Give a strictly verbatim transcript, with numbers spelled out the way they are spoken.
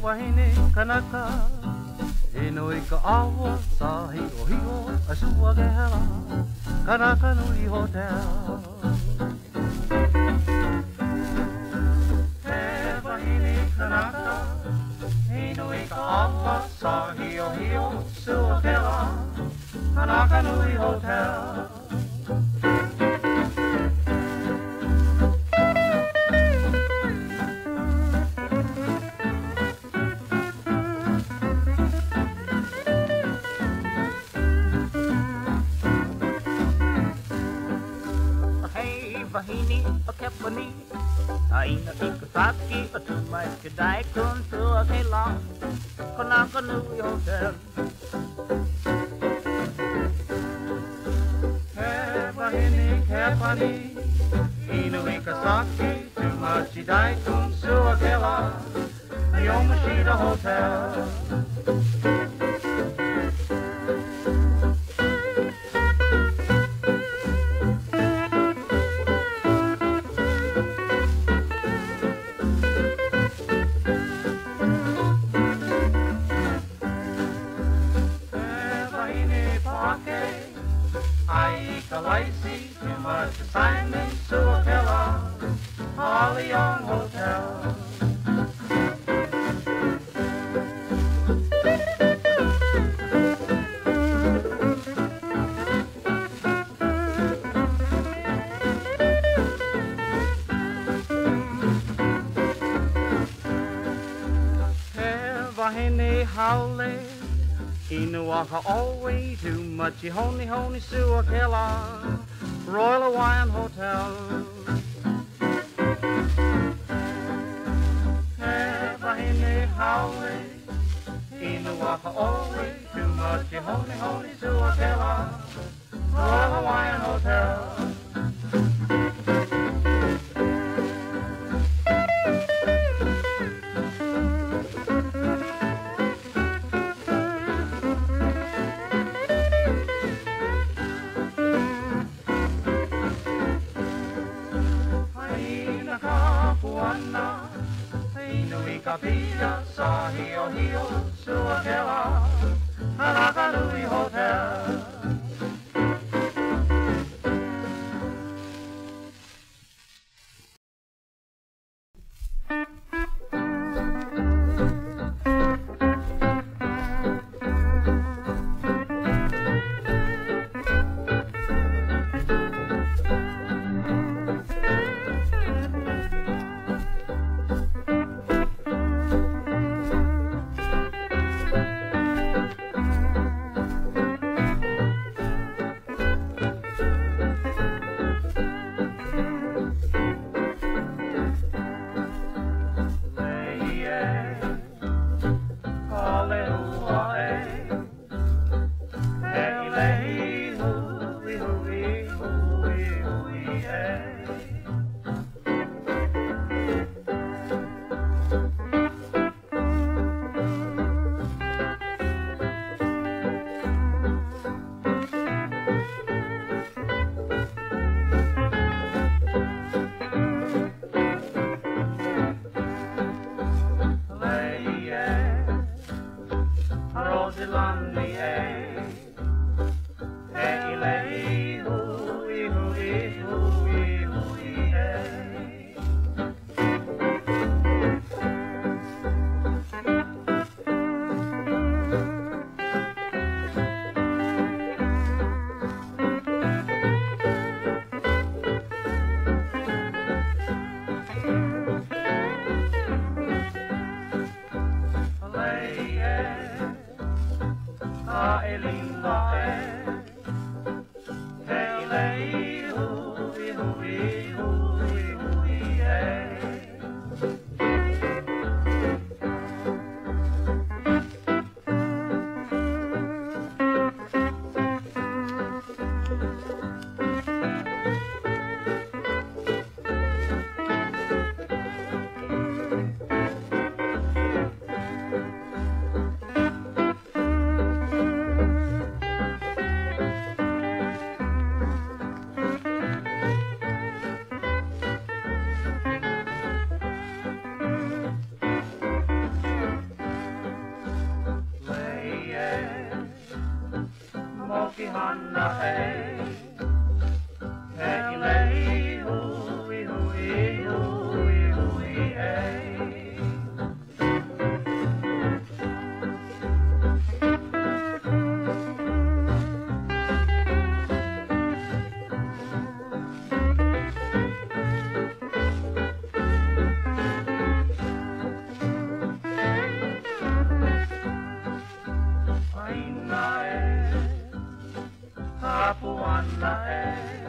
wahine kanaka E noi ka awa sa hio hio a sua ke hela Kanaka Nui Hotel He wahine kanaka E noi ka awa sa hio hio sua ke hela Kanaka Nui Hotel Vahini, a kepani, aina ikasaki, a tumai kadai kun to a kela, Kanaka Nui Hotel. He wahine kepani, inu ikasaki, tumachi dai kun to a kela, Yomashita Hotel. Kalaisi, too much assignment, Suakela, Holly Young Hotel. He wahine haole Inuaka always too much honi honi Suakela Royal Hawaiian Hotel He wahine haole Inuaka always too much honi honi Suakela Royal Hawaiian Hotel Kapia sa hio hio Suakela Kanaka Nui Hotel hana e e lei hui hui hui hui e Aina e, hapuana e